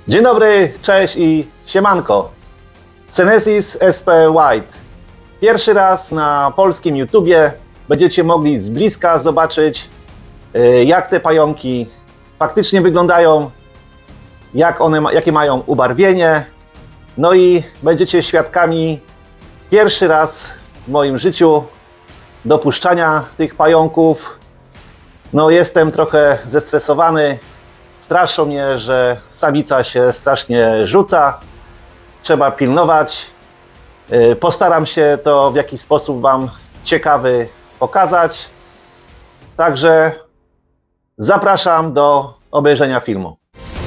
Dzień dobry, cześć i siemanko. Senesis SP White. Pierwszy raz na polskim YouTubie będziecie mogli z bliska zobaczyć, jak te pająki faktycznie wyglądają, jakie mają ubarwienie. No i będziecie świadkami pierwszy raz w moim życiu dopuszczania tych pająków. No jestem trochę zestresowany. Straszą mnie, że samica się strasznie rzuca. Trzeba pilnować. Postaram się to w jakiś sposób Wam ciekawy pokazać. Także zapraszam do obejrzenia filmu.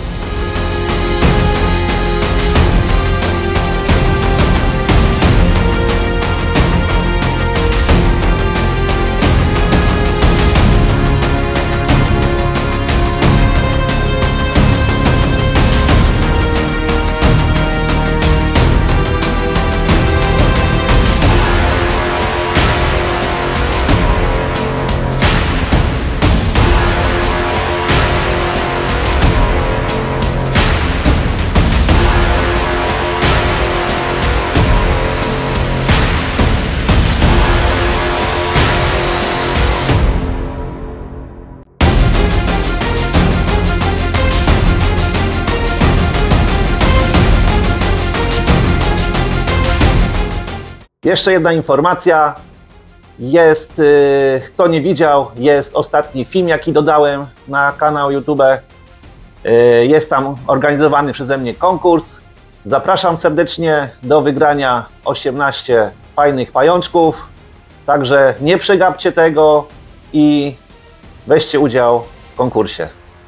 Jeszcze jedna informacja. Jest, kto nie widział, jest ostatni film, jaki dodałem na kanał YouTube. Jest tam organizowany przeze mnie konkurs. Zapraszam serdecznie do wygrania 18 fajnych pajączków. Także nie przegapcie tego i weźcie udział w konkursie.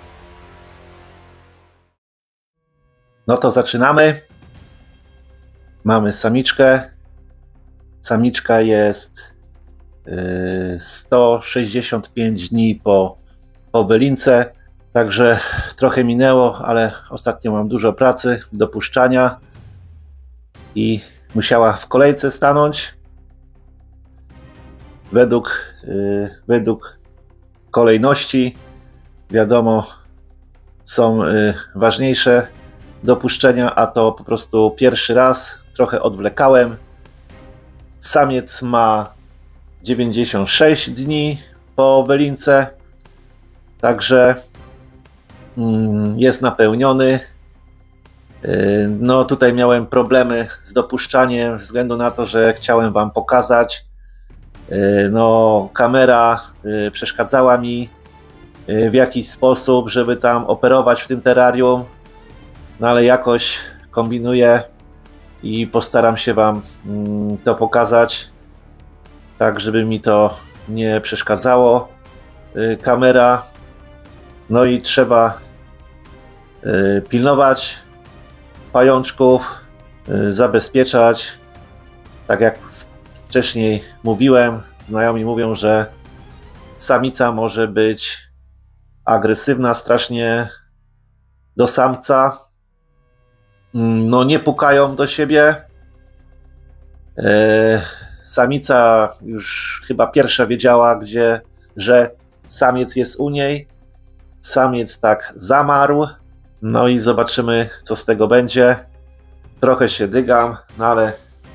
No to zaczynamy. Mamy samiczkę. Samiczka jest 165 dni po wylince, także trochę minęło, ale ostatnio mam dużo pracy, dopuszczania i musiała w kolejce stanąć według kolejności. Wiadomo, są ważniejsze dopuszczenia, a to po prostu pierwszy raz, trochę odwlekałem. Samiec ma 96 dni po wylince, także jest napełniony. No tutaj miałem problemy z dopuszczaniem ze względu na to, że chciałem Wam pokazać. No kamera przeszkadzała mi w jakiś sposób, żeby tam operować w tym terrarium, no ale jakoś kombinuję i postaram się Wam to pokazać, tak żeby mi to nie przeszkadzało. Kamera. No i trzeba pilnować pajączków, zabezpieczać. Tak jak wcześniej mówiłem, znajomi mówią, że samica może być agresywna strasznie do samca. No nie pukają do siebie. Samica już chyba pierwsza wiedziała, że samiec jest u niej. Samiec tak zamarł. No i zobaczymy, co z tego będzie. Trochę się dygam, no ale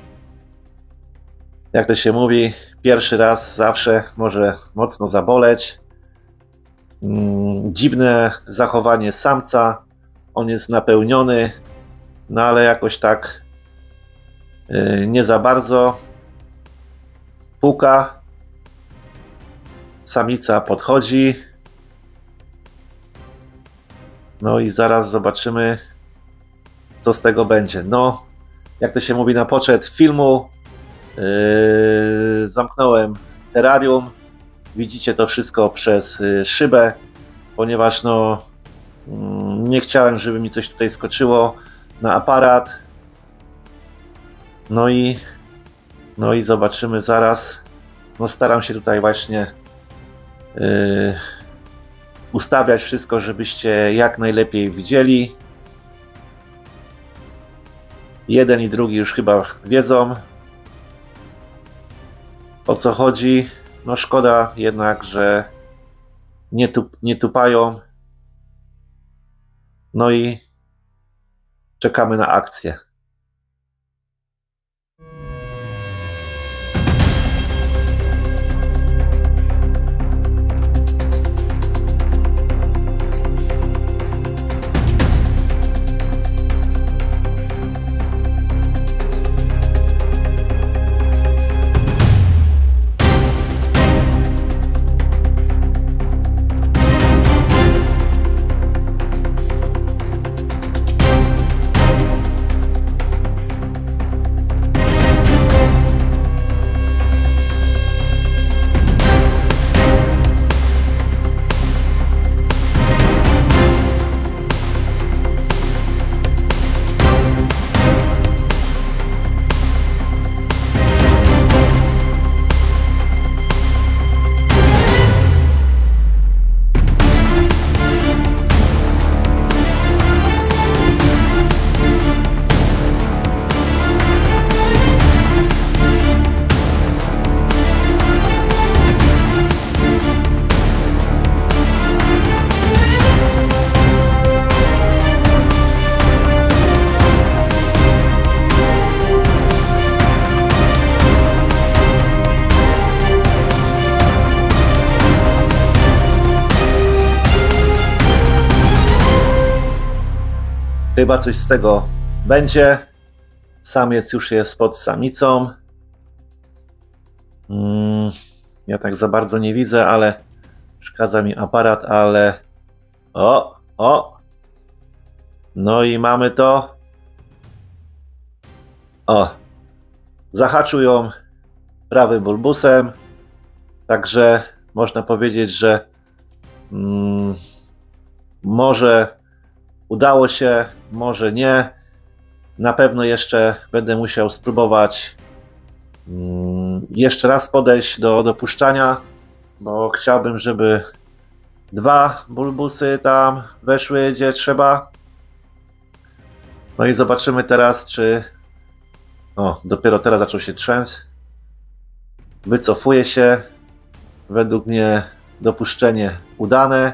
jak to się mówi, pierwszy raz zawsze może mocno zaboleć. Dziwne zachowanie samca. On jest napełniony. No ale jakoś tak nie za bardzo puka. Samica podchodzi. No i zaraz zobaczymy, co z tego będzie. No, jak to się mówi na poczet filmu, zamknąłem terrarium. Widzicie to wszystko przez szybę, ponieważ no, nie chciałem, żeby mi coś tutaj skoczyło na aparat. No i zobaczymy zaraz. No staram się tutaj właśnie ustawiać wszystko, żebyście jak najlepiej widzieli. Jeden i drugi już chyba wiedzą, o co chodzi. No szkoda jednak, że nie tupają. No i czekamy na akcję. Chyba coś z tego będzie. Samiec już jest pod samicą. Ja tak za bardzo nie widzę, ale przeszkadza mi aparat, ale... O! No i mamy to. O! Zahaczył ją prawym bulbusem. Także można powiedzieć, że może udało się, może nie. Na pewno jeszcze będę musiał spróbować jeszcze raz podejść do dopuszczania, bo chciałbym, żeby 2 bulbusy tam weszły gdzie trzeba. No i zobaczymy teraz, czy... O, dopiero teraz zaczął się trzęsć. Wycofuje się. Według mnie dopuszczenie udane.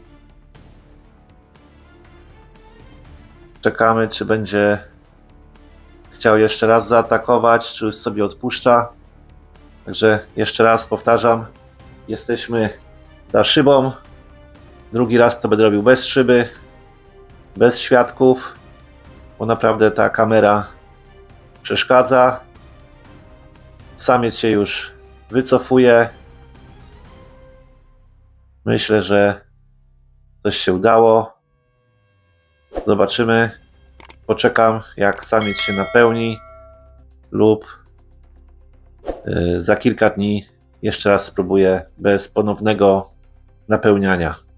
Czekamy, czy będzie chciał jeszcze raz zaatakować, czy już sobie odpuszcza. Także jeszcze raz powtarzam, jesteśmy za szybą. Drugi raz to będę robił bez szyby, bez świadków, bo naprawdę ta kamera przeszkadza. Samiec się już wycofuje. Myślę, że coś się udało. Zobaczymy. Poczekam, jak samiec się napełni, lub za kilka dni jeszcze raz spróbuję bez ponownego napełniania.